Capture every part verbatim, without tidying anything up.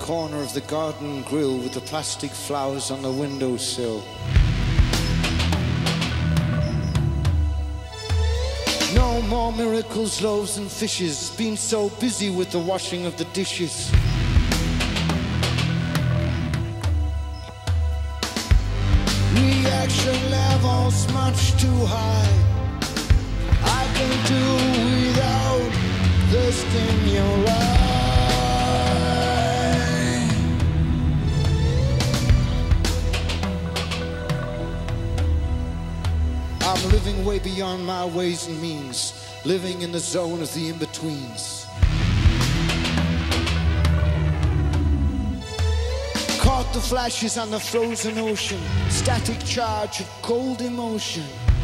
corner of the garden grill with the plastic flowers on the windowsill. No more miracles, loaves and fishes. Been so busy with the washing of the dishes. Reaction levels much too high. I can do without the stimuli. I'm living way beyond my ways and means, living in the zone of the in-betweens. Caught the flashes on the frozen ocean, static charge of cold emotion.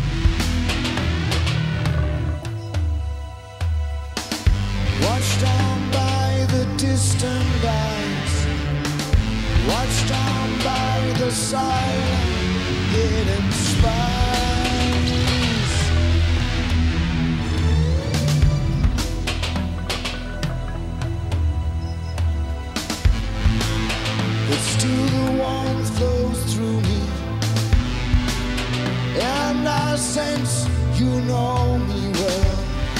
Watched down by the distant eyes, watched down by the silent hidden spies. But still the warmth flows through me, and I sense you know me well.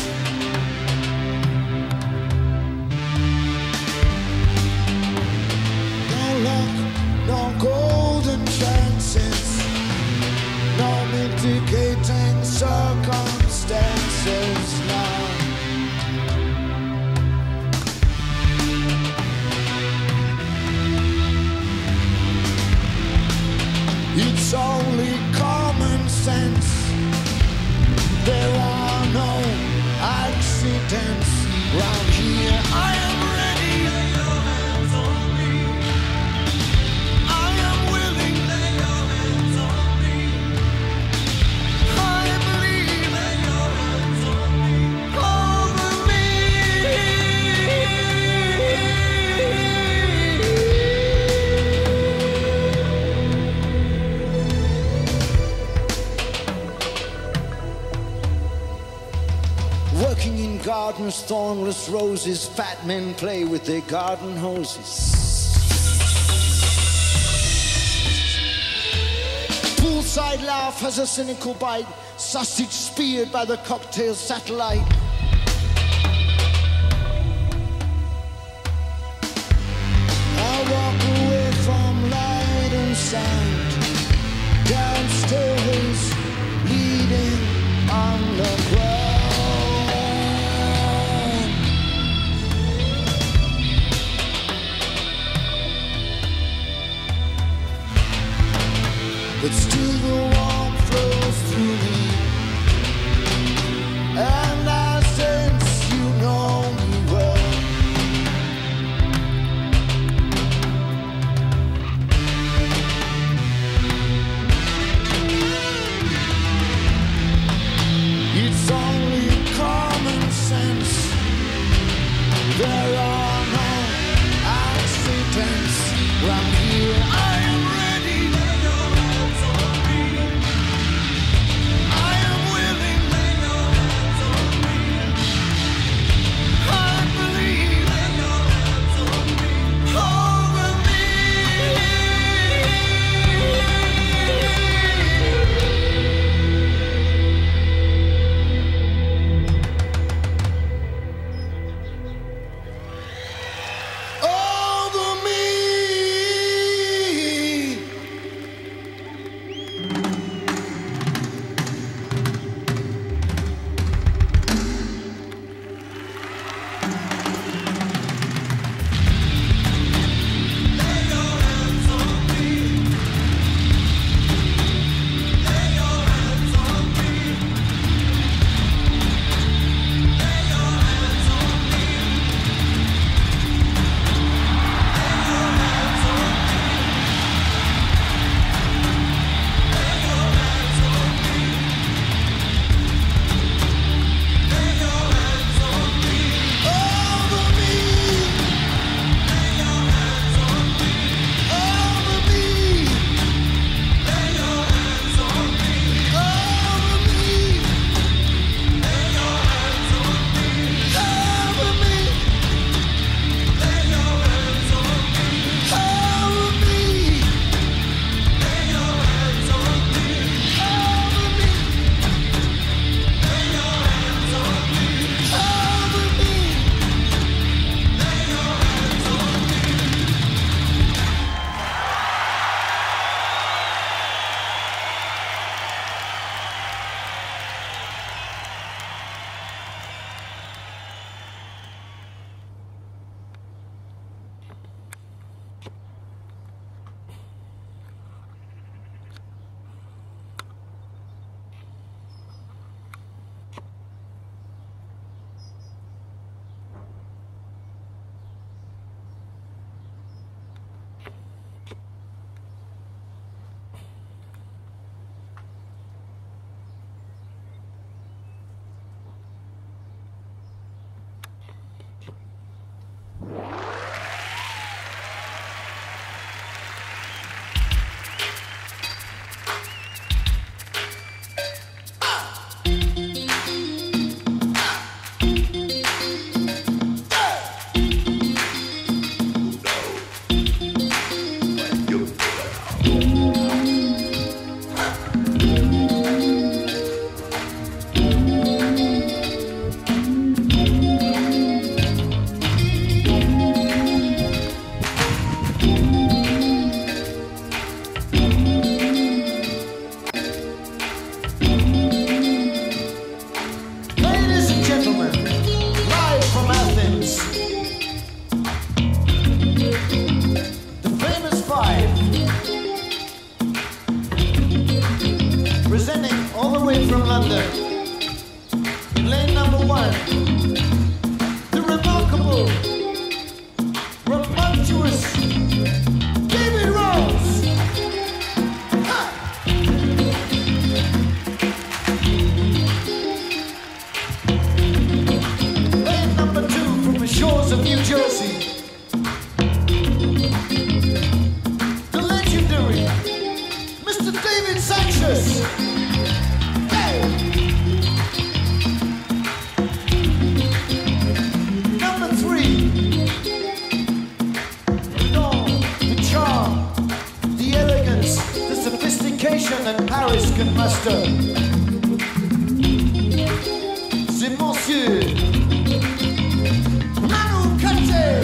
No golden chances, no mitigating circumstances now. It's only common sense. There are no accidents round here. I am ready. Lay your hands on me. I am willing. Lay your hands on me. I believe. Lay your hands on me. Over me. Working in gardens, thornless roses, fat men play with their garden hoses. Poolside laugh has a cynical bite, sausage speared by the cocktail satellite. I walk away from light and sound, down stairways leading on the ground. But still the warmth flows through me, and I sense you know me well. It's only common sense. There are no accidents round here. I am ready. Lay your hands on me. London. In lane number one, the remarkable, romantuous David Rose. Ha! Lane number two from the shores of New Jersey, the legendary Mister David Sanchez. Hey! Number three, the dawn, the charm, the elegance, the sophistication that Paris can muster. C'est Monsieur Manu Katché.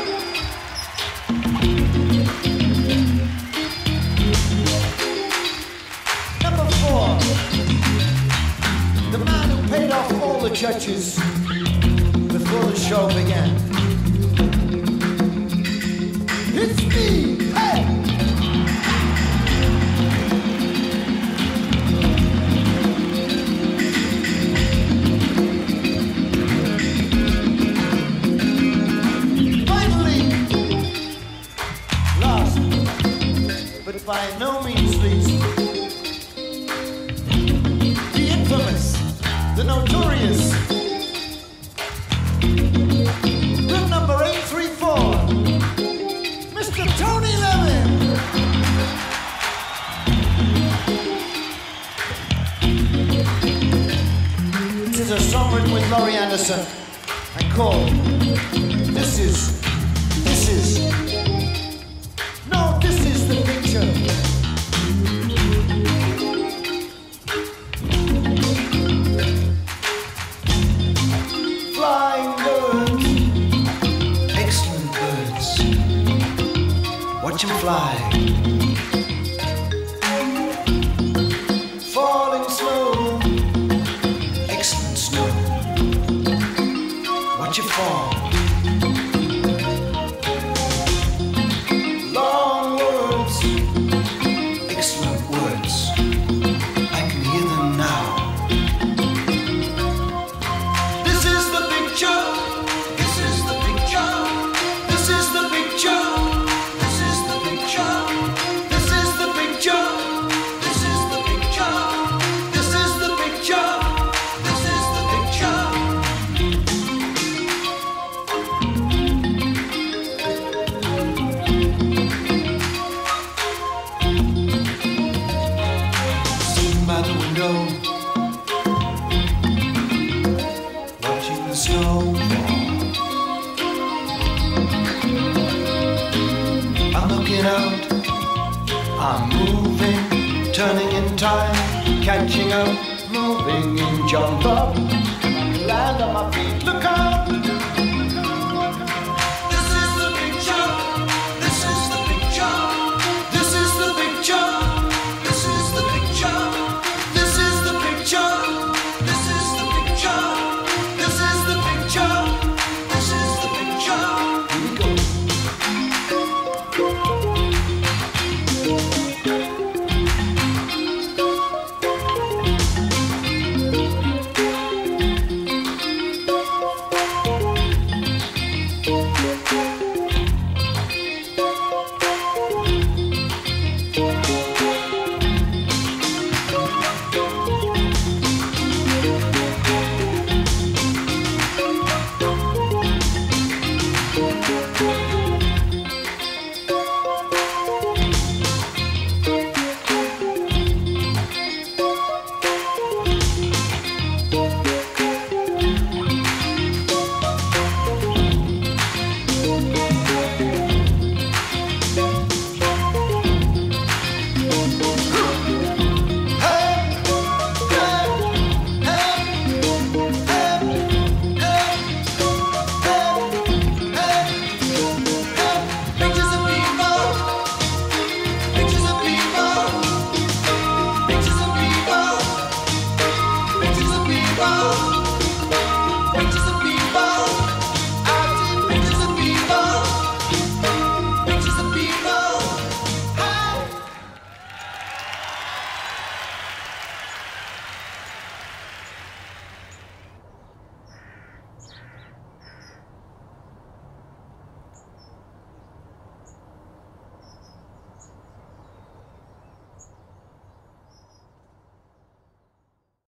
Number four, the man who paid off all the churches before the show began. It's me, hey! Finally, last, but by no means least, the infamous, the notorious, room number eight three four, Mister Tony Levin. This is a song written with Laurie Anderson and called This Is, This Is, No, This Is the Picture. Flying birds, excellent birds, watch them fly. Falling snow, excellent snow, watch it fall. Long words, excellent words, I can hear them now. This is the picture, this is the picture, this is the picture, this is the picture, this is the picture, this is the picture, this is the picture, this is the picture. Sitting by the window, watching the snow fall. I'm looking out, I'm moving, turning in time, catching up, moving in jump up, land on my feet, look out!